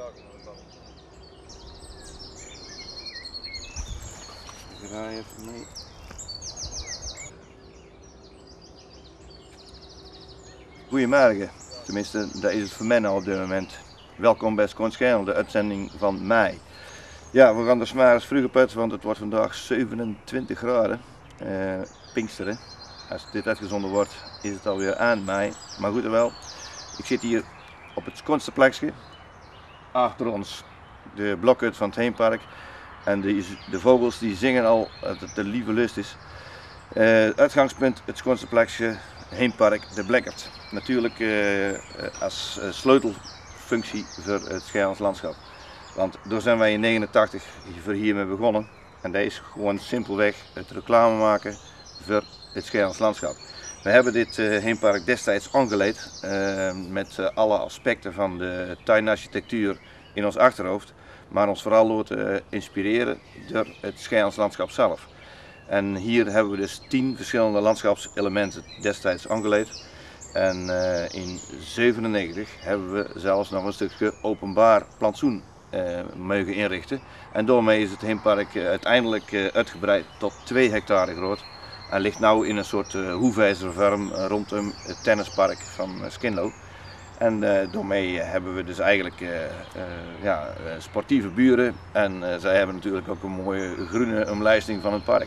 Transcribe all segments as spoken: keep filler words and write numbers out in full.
Ik draai even mee. Goedemorgen, tenminste dat is het voor mij nou op dit moment. Welkom bij Skoonschijnel, de uitzending van mei. Ja, we gaan er 's morgens vroeg op uit, want het wordt vandaag zevenentwintig graden. Uh, Pinksteren. Als dit uitgezonden wordt is het alweer aan mei. Maar goed en wel, ik zit hier op het schoonste plekje. Achter ons de blokhut van het Heempark. En de, de vogels die zingen al dat het de lieve lust is. Uh, uitgangspunt, het schoonste plekje, Heempark de Blekkert. Natuurlijk uh, als uh, sleutelfunctie voor het Schijnels landschap. Want daar zijn wij in negentachtig voor hiermee begonnen. En dat is gewoon simpelweg het reclame maken voor het Schijnels landschap. We hebben dit uh, Heempark destijds aangeleid uh, met uh, alle aspecten van de tuinarchitectuur in ons achterhoofd. Maar ons vooral laten uh, inspireren door het Schijnels landschap zelf. En hier hebben we dus tien verschillende landschapselementen destijds aangeleid. En uh, in zevenennegentig hebben we zelfs nog een stukje openbaar plantsoen uh, mogen inrichten. En daarmee is het Heempark uh, uiteindelijk uh, uitgebreid tot twee hectare groot. En ligt nu in een soort uh, hoefijzervorm uh, rondom het tennispark van uh, Skinlo. En uh, daarmee hebben we dus eigenlijk uh, uh, ja, sportieve buren. En uh, zij hebben natuurlijk ook een mooie groene omlijsting van het park.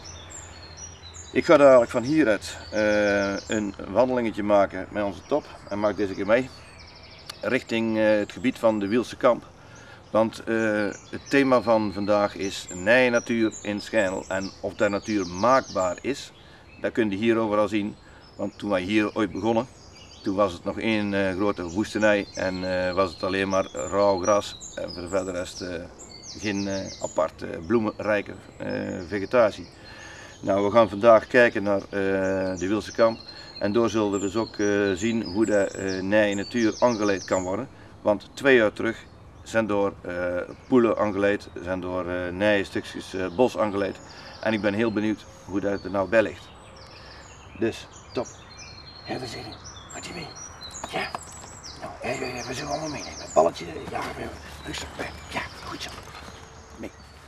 Ik ga dadelijk van hieruit uh, een wandelingetje maken met onze top en maak deze keer mee richting uh, het gebied van de Wielse Kamp. Want uh, het thema van vandaag is nije natuur in Schijnel en of dat natuur maakbaar is, dat kun je hier overal zien. Want toen wij hier ooit begonnen, toen was het nog één uh, grote woestenij en uh, was het alleen maar rauw gras en voor de verder rest uh, geen uh, aparte bloemenrijke uh, vegetatie. Nou, we gaan vandaag kijken naar uh, de Wielse Kamp en door zullen we dus ook uh, zien hoe de uh, nije natuur aangeleid kan worden. Want twee jaar terug zijn door uh, poelen aangeleid, zijn door uh, nije stukjes uh, bos aangeleid en ik ben heel benieuwd hoe dat er nou bij ligt. Dus, top! Ja, daar zit hij. Gaat hij mee? Ja? Nou, ja, ja, we zullen allemaal meenemen. Een balletje, ja, rustig. Ja, goed zo. Mee.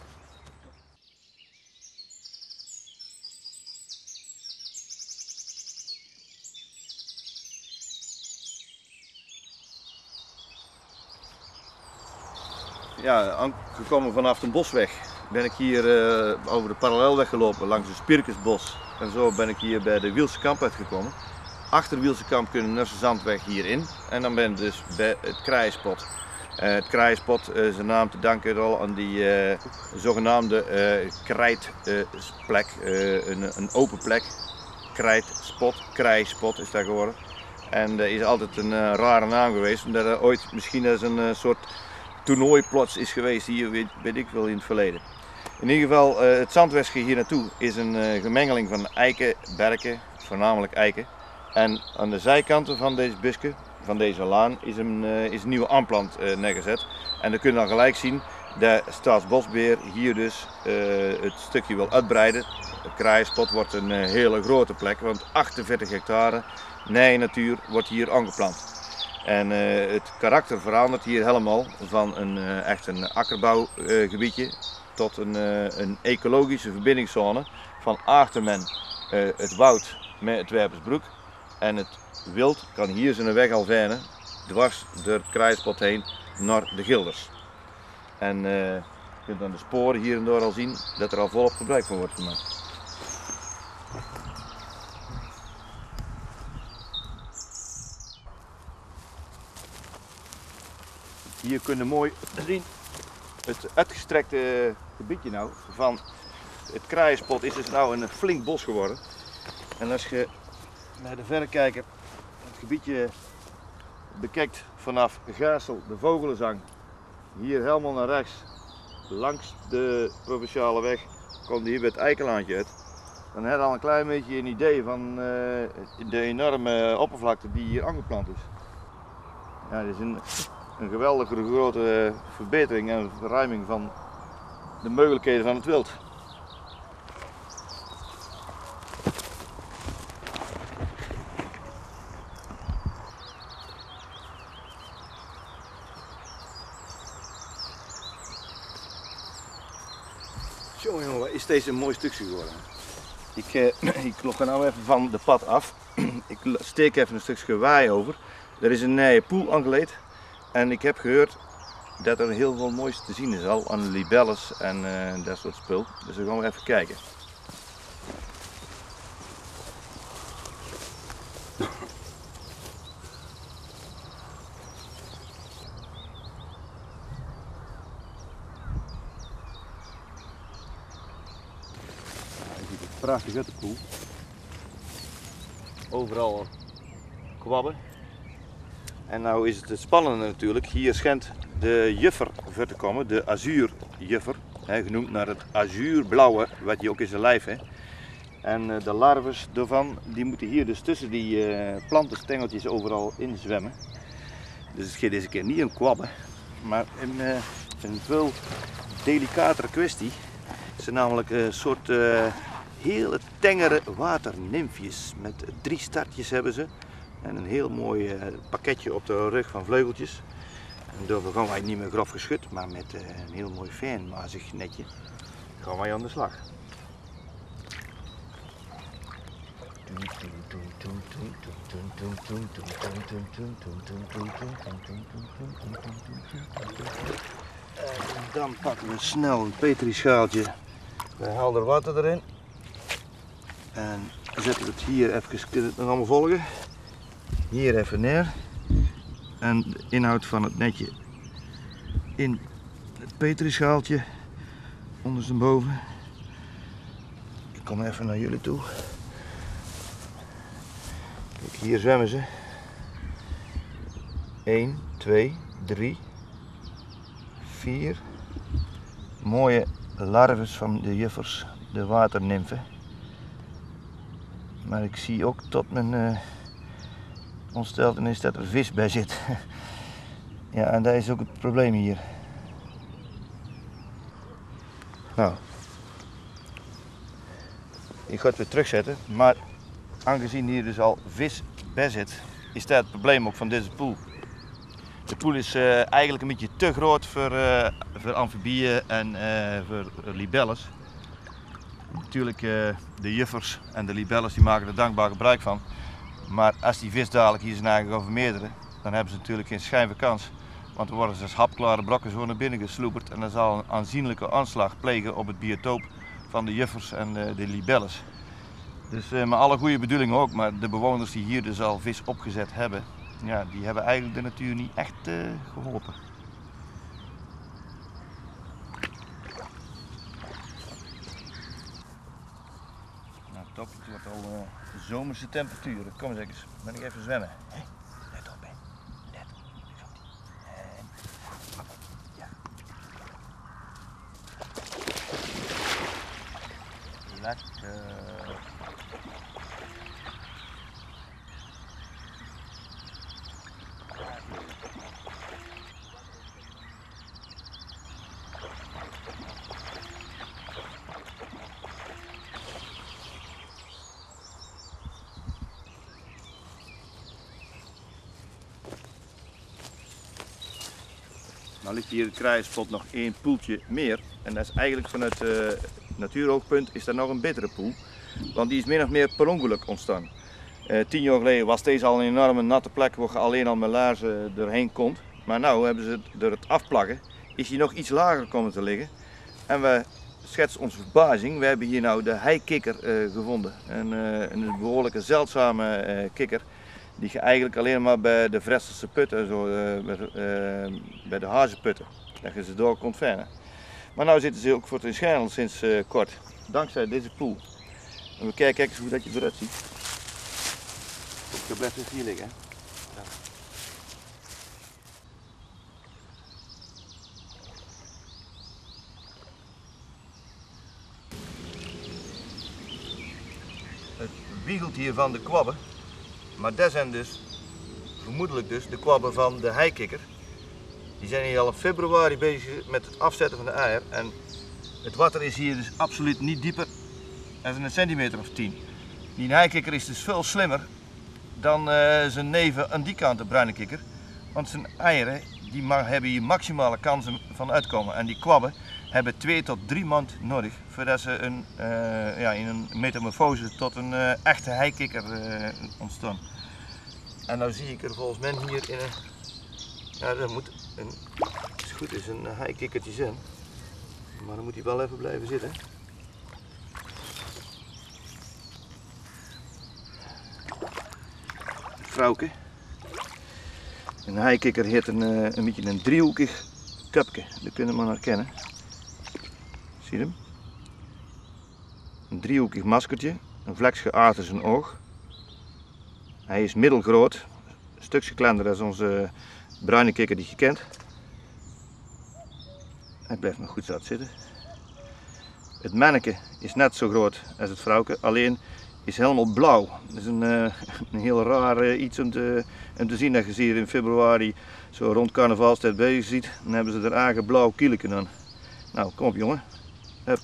Ja, aangekomen vanaf de bosweg ben ik hier uh, over de parallelweg gelopen langs het Spierkesbos en zo ben ik hier bij de Wielse Kamp uitgekomen. Achter de Wielse Kamp kunnen we Nusse Zandweg hierin en dan ben ik dus bij het Kraaienspot. Uh, het Kraaienspot uh, zijn naam te danken al aan die uh, zogenaamde uh, krijtplek, uh, uh, een, een open plek, krijtspot, krijspot is dat geworden. En dat uh, is altijd een uh, rare naam geweest, omdat er ooit misschien als een uh, soort toernooiplots is geweest hier, weet, weet ik wel, in het verleden. In ieder geval, uh, het zandwegje hier naartoe is een uh, gemengeling van eiken, berken, voornamelijk eiken. En aan de zijkanten van deze busje, van deze laan, is een, uh, is een nieuwe aanplant uh, neergezet. En dan kun je dan gelijk zien dat Staatsbosbeheer hier dus uh, het stukje wil uitbreiden. Het Kraaienspot wordt een uh, hele grote plek, want achtenveertig hectare nije natuur wordt hier aangeplant. En uh, het karakter verandert hier helemaal van een, uh, echt een akkerbouwgebiedje uh, tot een, uh, een ecologische verbindingszone van achter men uh, het woud met het Werpersbroek. En het wild kan hier zijn weg al vinden, dwars door het Kraaienspot heen naar de Gilders. En uh, je kunt aan de sporen hier en daar al zien dat er al volop gebruik van wordt gemaakt. Hier kun je mooi zien het uitgestrekte gebiedje nou van het Kraaienspot is dus nou een flink bos geworden. En als je naar de verrekijker het gebiedje bekijkt vanaf Gaarsel, de Vogelenzang, hier helemaal naar rechts, langs de provinciale weg, komt hier bij het Eikelaantje uit. Dan heb je al een klein beetje een idee van uh, de enorme oppervlakte die hier aangeplant is. Ja, dit is een, een geweldige grote verbetering en verruiming van de mogelijkheden van het wild. Jongen, jongen, is deze een mooi stukje geworden. Ik, eh, ik loop er nou even van de pad af. Ik steek even een stukje waai over. Er is een nieuwe poel aangelegd. En ik heb gehoord dat er heel veel moois te zien is al aan libelles en uh, dat soort spul. Dus dan gaan we even kijken. Prachtig uit de poel. Overal kwabben. En nou is het het spannende natuurlijk. Hier schijnt de juffer voor te komen, de azuurjuffer. Genoemd naar het azuurblauwe, wat hij ook in zijn lijf heeft. En de larves daarvan die moeten hier dus tussen die uh, plantenstengeltjes overal in zwemmen. Dus het gaat deze keer niet om kwabben, maar een, uh, een veel delicatere kwestie. Het zijn namelijk een soort uh, hele tengere waternimfjes. Met drie startjes hebben ze. En een heel mooi uh, pakketje op de rug van vleugeltjes. En daarvoor gaan wij niet meer grof geschut, maar met uh, een heel mooi fijnmazig netje gaan wij aan de slag. En dan pakken we snel een petrischaaltje bij helder water erin. En zetten we het hier even, kun je het nog allemaal volgen? Hier even neer. En de inhoud van het netje in het petrischaaltje ondersteboven. Ik kom even naar jullie toe. Kijk, hier zwemmen ze. één, twee, drie, vier. Mooie larves van de juffers, de waternimfen. Maar ik zie ook tot mijn uh, ontsteltenis dat er vis bij zit. Ja, en dat is ook het probleem hier. Nou, ik ga het weer terugzetten, maar aangezien hier dus al vis bij zit, is dat het probleem ook van deze poel. De poel is uh, eigenlijk een beetje te groot voor, uh, voor amfibieën en uh, voor libelles. Natuurlijk, uh, de juffers en de libelles die maken er dankbaar gebruik van. Maar als die vis dadelijk hier zijn eigen gaan vermeerderen, dan hebben ze natuurlijk geen schijn van kans. Want dan worden ze als hapklare brokken zo naar binnen gesloeperd en dat zal een aanzienlijke aanslag plegen op het biotoop van de juffers en de, de libelles. Dus uh, met alle goede bedoelingen ook, maar de bewoners die hier dus al vis opgezet hebben, ja, die hebben eigenlijk de natuur niet echt uh, geholpen. Nou top, het wordt al uh, zomerse temperaturen. Kom eens eens, ben ik even zwemmen. Hé, let op hè, let. En, ja. Lekker. Nou ligt hier het kraaienspot nog één poeltje meer en dat is eigenlijk vanuit uh, natuuroogpunt is dat nog een bittere poel, want die is min of meer per ongeluk ontstaan. Uh, tien jaar geleden was deze al een enorme natte plek waar je alleen al met laarzen doorheen kon, maar nu hebben ze door het afplakken is hij nog iets lager komen te liggen en we schetsen onze verbazing, we hebben hier nou de heikikker uh, gevonden, een, uh, een behoorlijke zeldzame uh, kikker. Die je eigenlijk alleen maar bij de Vresselse putten, zo, uh, bij, uh, bij de hazenputten, dat je ze door kon vinden. Maar nu zitten ze ook voor het schijnel sinds uh, kort, dankzij deze poel. En we kijken eens hoe dat je eruit ziet. Ik blijf dus hier liggen. Ja. Het wiegelt hier van de kwabben. Maar dat zijn dus vermoedelijk dus de kwabben van de heikikker. Die zijn hier al in februari bezig met het afzetten van de eier. En het water is hier dus absoluut niet dieper dan een centimeter of tien. Die heikikker is dus veel slimmer dan uh, zijn neven aan die kant, de bruine kikker. Want zijn eieren die hebben hier maximale kansen van uitkomen. En die kwabben hebben twee tot drie maanden nodig voordat ze een, uh, ja, in een metamorfose tot een uh, echte heikikker uh, ontstaan. En nou zie ik er volgens mij hier in een, ja, dat moet een, als het goed is, een heikikkertje zijn. Maar dan moet hij wel even blijven zitten. Vrouwke. Een heikikker heeft een, een beetje een driehoekig kapje, dat kunnen we maar herkennen. Zie je hem? Een driehoekig maskertje, een vleksige aard in zijn oog. Hij is middelgroot, een stukje kleiner dan onze bruine kikker die je kent. Hij blijft nog goed zat zitten. Het manneke is net zo groot als het vrouwke, alleen is helemaal blauw. Dat is een, uh, een heel raar uh, iets om te, om te zien dat je ze hier in februari zo rond carnavalstijd bezig ziet. Dan hebben ze er eigen blauw kieleken aan. Nou, kom op jongen. Hup.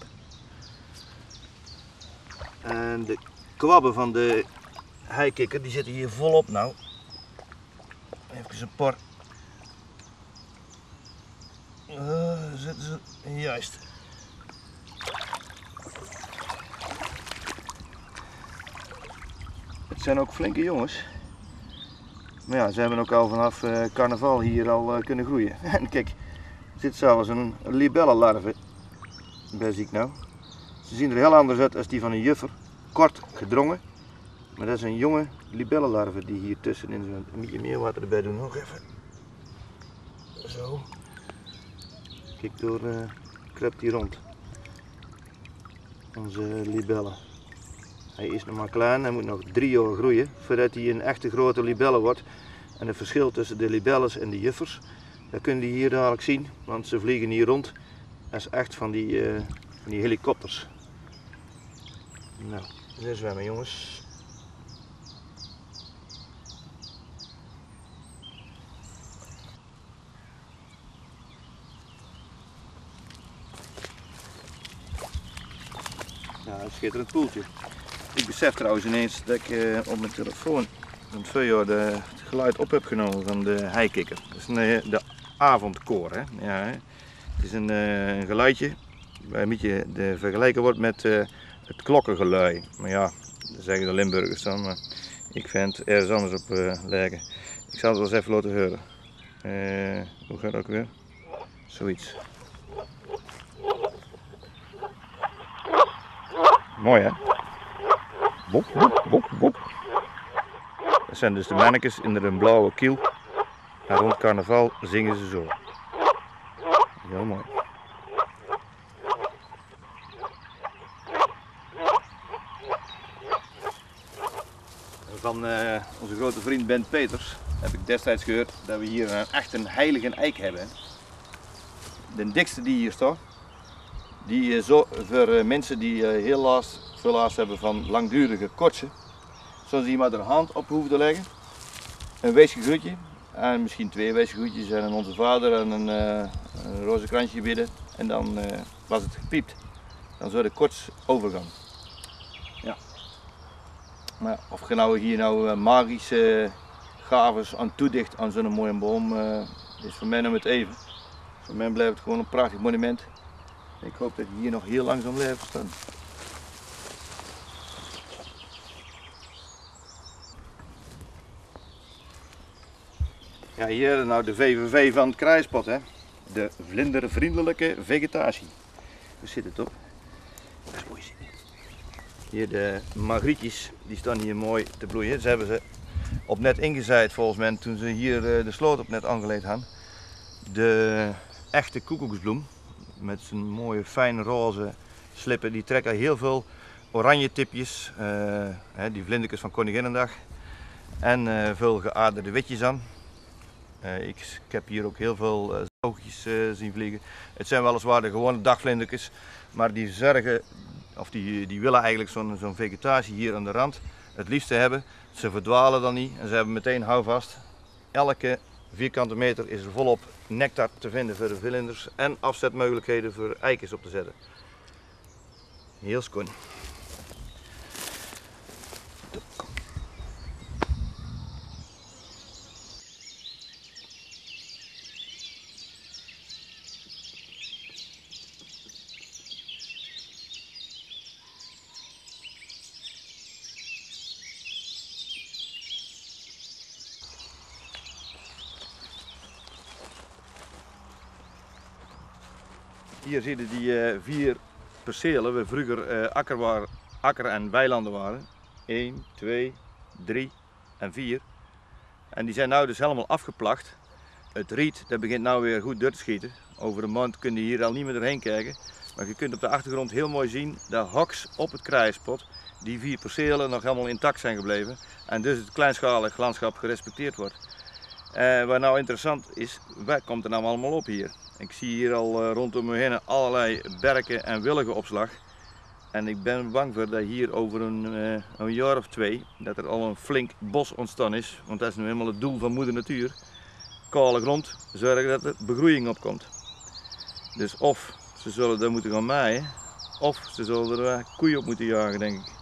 En de kwabben van de heikikker die zitten hier volop nou. Even een paar. Uh, zitten ze juist. Het zijn ook flinke jongens. Maar ja, ze hebben ook al vanaf uh, carnaval hier al uh, kunnen groeien. En kijk, er zit zelfs een libellenlarve bij, zie ik nou. Ze zien er heel anders uit als die van een juffer. Kort gedrongen. Maar dat is een jonge libellenlarve die hier tussenin zit. Een beetje meer water erbij doen, nog even. Zo. Kijk, door uh, kruipt hij rond. Onze libelle. Hij is nog maar klein, hij moet nog drie jaar groeien voordat hij een echte grote libelle wordt. En het verschil tussen de libelles en de juffers, dat kun je hier dadelijk zien, want ze vliegen hier rond. Dat is echt van die, uh, van die helikopters. Nou, daar zwemmen jongens. Ja, een schitterend poeltje. Ik besef trouwens ineens dat ik uh, op mijn telefoon van twee jaar de, het geluid op heb genomen van de heikikker. Dat is een, de avondkoor. Hè? Ja, hè? Het is een, uh, een geluidje waar een beetje de vergelijken wordt met uh, het klokkengelui. Maar ja, dat zeggen de Limburgers dan, maar ik vind het ergens anders op uh, lijken. Ik zal het wel eens even laten horen. Uh, hoe gaat dat ook weer? Zoiets. Mooi hè? Bop, bop, bop, bop. Dat zijn dus de mannetjes in een blauwe kiel. En rond carnaval zingen ze zo. Heel mooi. Van uh, onze grote vriend Ben Peters heb ik destijds gehoord dat we hier een echt een heilige eik hebben. De dikste die hier staat. Die uh, zo, voor uh, mensen die uh, heel last, veel last hebben van langdurige kortsen. Zoals die maar de hand op hoeven te leggen. Een weesgegroetje. En misschien twee weesgegroetjes en onze vader en een, uh, een roze kransje bidden. En dan uh, was het gepiept. Dan zou de koorts overgaan. Ja. Maar of je nou hier nou uh, magische gaves aan toedicht aan zo'n mooie boom, uh, is voor mij nog het even. Voor mij blijft het gewoon een prachtig monument. Ik hoop dat hij hier nog heel lang zal blijven staan. Ja, hier nou de V V V van het kruispad, hè. De vlindervriendelijke vegetatie. Hoe zit het op? Dat is mooi zitten. Hier de margrietjes, die staan hier mooi te bloeien. Ze hebben ze op net ingezaaid volgens mij toen ze hier de sloot op net aangelegd hadden. De echte koekoeksbloem met zijn mooie fijn roze slippen, die trekken heel veel oranje tipjes, uh, die vlindertjes van Koninginnedag. En uh, veel geaderde witjes aan. Uh, ik, ik heb hier ook heel veel uh, zoogjes uh, zien vliegen. Het zijn weliswaar de gewone dagvlindertjes, maar die zorgen, of die, die willen eigenlijk zo'n zo'n vegetatie hier aan de rand het liefste hebben. Ze verdwalen dan niet en ze hebben meteen houvast. Elke vierkante meter is er volop nectar te vinden voor de vlinders en afzetmogelijkheden voor eikens op te zetten. Heel schoon. Hier zie je die uh, vier percelen waar vroeger uh, akker, waar, akker en weilanden waren. één, twee, drie en vier. En die zijn nu dus helemaal afgeplakt. Het riet dat begint nu weer goed door te schieten. Over een maand kun je hier al niet meer doorheen kijken. Maar je kunt op de achtergrond heel mooi zien dat hoks op het kraaienspot die vier percelen nog helemaal intact zijn gebleven. En dus het kleinschalig landschap gerespecteerd wordt. Uh, wat nou interessant is, wat komt er nou allemaal op hier? Ik zie hier al uh, rondom me heen allerlei berken en wilgenopslag. En ik ben bang voor dat hier over een, uh, een jaar of twee dat er al een flink bos ontstaan is. Want dat is nu helemaal het doel van moeder natuur. Kale grond, zorgen dat er begroeiing op komt. Dus of ze zullen daar moeten gaan maaien, of ze zullen er uh, koeien op moeten jagen, denk ik.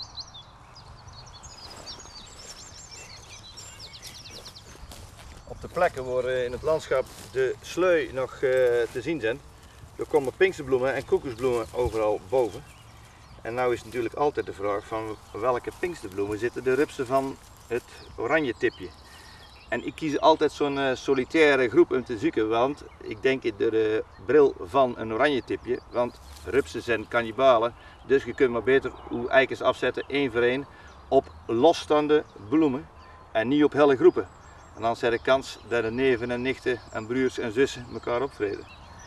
Op de plekken waar in het landschap de slui nog uh, te zien zijn, er komen pinksterbloemen en koekoesbloemen overal boven. En nou is natuurlijk altijd de vraag van welke pinksterbloemen zitten de rupsen van het oranje tipje. En ik kies altijd zo'n uh, solitaire groep om te zoeken, want ik denk in de uh, bril van een oranje tipje, want rupsen zijn kannibalen, dus je kunt maar beter uw eikens afzetten één voor één op losstaande bloemen en niet op hele groepen. En dan zet de kans dat de neven en nichten en broers en zussen elkaar opvreden.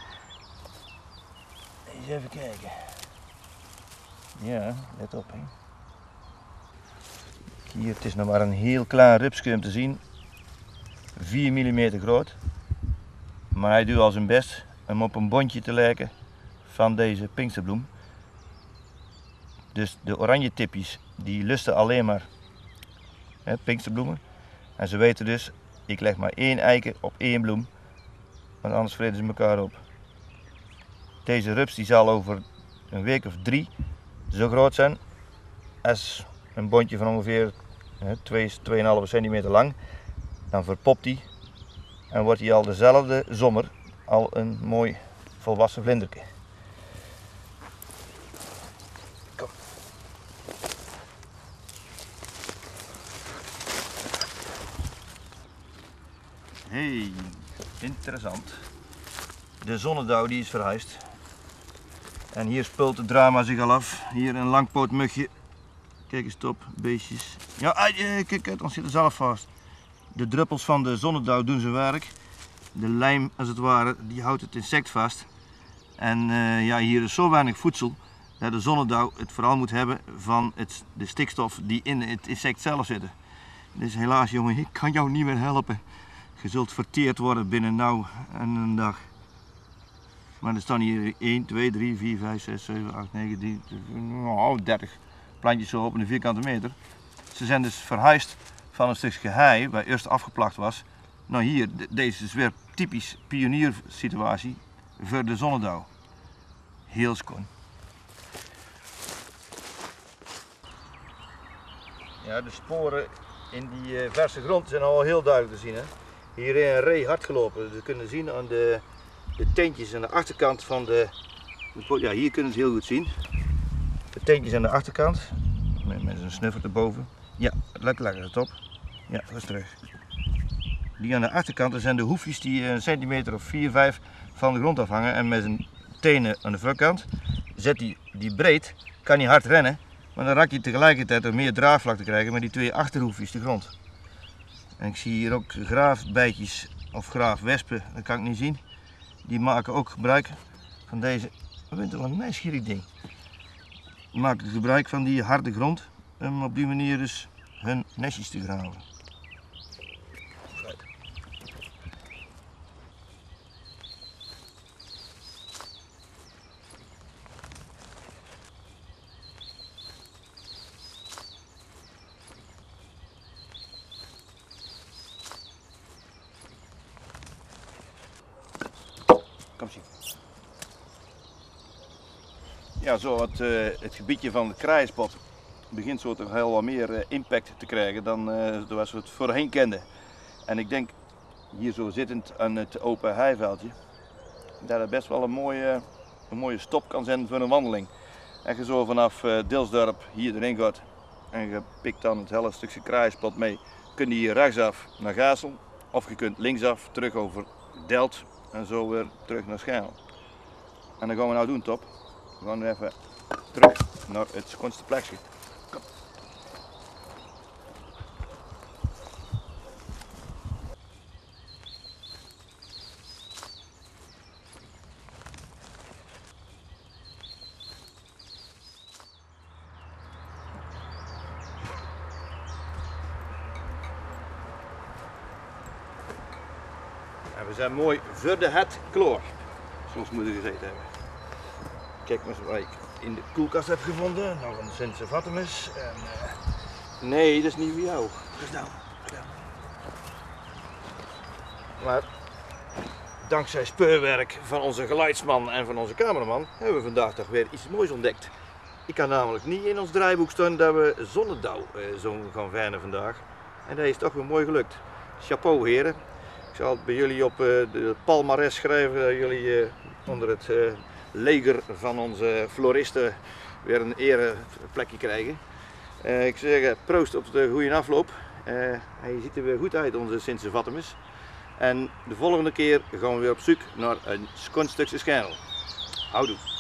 Eens even kijken. Ja, let op. Hè. Hier, het is nog maar een heel klein rupsje om te zien. vier millimeter groot. Maar hij doet al zijn best om op een bondje te lijken van deze pinksterbloem. Dus de oranje tipjes die lusten alleen maar hè, pinksterbloemen. En ze weten dus, ik leg maar één eiken op één bloem, want anders vreden ze elkaar op. Deze rups die zal over een week of drie zo groot zijn als een bondje van ongeveer twee, twee komma vijf centimeter lang. Dan verpopt hij en wordt hij al dezelfde zomer al een mooi volwassen vlinderke. Kom. Hey, interessant. De zonnedauw die is verhuisd. En hier speelt het drama zich al af. Hier een langpootmugje. Kijk eens op, beestjes. Ja, kijk, dan zit er zelf vast. De druppels van de zonnedauw doen zijn werk. De lijm, als het ware, die houdt het insect vast. En uh, ja, hier is zo weinig voedsel dat de zonnedauw het vooral moet hebben van het, de stikstof die in het insect zelf zit. Dus helaas jongen, ik kan jou niet meer helpen. Je zult verteerd worden binnen nou en een dag. Maar er staan hier één, twee, drie, vier, vijf, zes, zeven, acht, negen, tien, oh, dertig plantjes zo op een vierkante meter. Ze zijn dus verhuisd van een stukje hei, waar eerst afgeplakt was. Nou hier, deze is weer typisch pioniersituatie voor de zonnedauw. Heel schoon. Ja, de sporen in die verse grond zijn al heel duidelijk te zien. Hè? Hier is een ree hard gelopen. We kunnen zien aan de, de teentjes aan de achterkant van de... Ja, hier kunnen ze heel goed zien. De teentjes aan de achterkant, met, met een snuffer erboven. Ja, lekker lekker het op. Ja, dat is terug. Die aan de achterkant, zijn de hoefjes die een centimeter of vier, vijf van de grond afhangen. En met zijn tenen aan de voorkant zet hij die breed, kan hij hard rennen. Maar dan raakt hij tegelijkertijd door meer draagvlak te krijgen met die twee achterhoefjes de grond. En ik zie hier ook graafbijtjes of graafwespen, dat kan ik niet zien. Die maken ook gebruik van deze, wat is wel een meisgierig ding. Die maken gebruik van die harde grond om op die manier dus hun nestjes te graven. Kom zien. Ja, zo het, uh, het gebiedje van het kraaienspot begint zo toch heel wat meer uh, impact te krijgen dan uh, zoals we het voorheen kenden. En ik denk hier zo zittend aan het open heiveldje dat het best wel een mooie, een mooie stop kan zijn voor een wandeling. En je zo vanaf uh, Dilsdorp hier erin gaat en je pikt dan het hele stukje kraaienspot mee, kun je hier rechtsaf naar Gaassel of je kunt linksaf terug over Delft en zo weer terug naar Schijl. En dat gaan we nou doen, Top. We gaan nu even terug naar het schoonste plekje. Kom. En we zijn mooi voor de het kloor. Zoals we moeten gezeten hebben. Kijk maar eens wat ik in de koelkast heb gevonden. Nog een Sint-Servatimus. En, uh... nee, dat is niet voor jou. Dat is nou. nou. Maar dankzij speurwerk van onze geluidsman en van onze cameraman hebben we vandaag toch weer iets moois ontdekt. Ik kan namelijk niet in ons draaiboek staan dat we zonnedauw uh, zo gaan vernen vandaag. En dat is toch weer mooi gelukt. Chapeau heren. Ik zal het bij jullie op uh, de palmares schrijven dat jullie uh, onder het uh, leger van onze floristen weer een ereplekje krijgen. Uh, ik zou zeggen, proost op de goede afloop. Uh, hij ziet er weer goed uit, onze Sint-Servatimus. En de volgende keer gaan we weer op zoek naar een schoon stukje schijnel. Houdoe!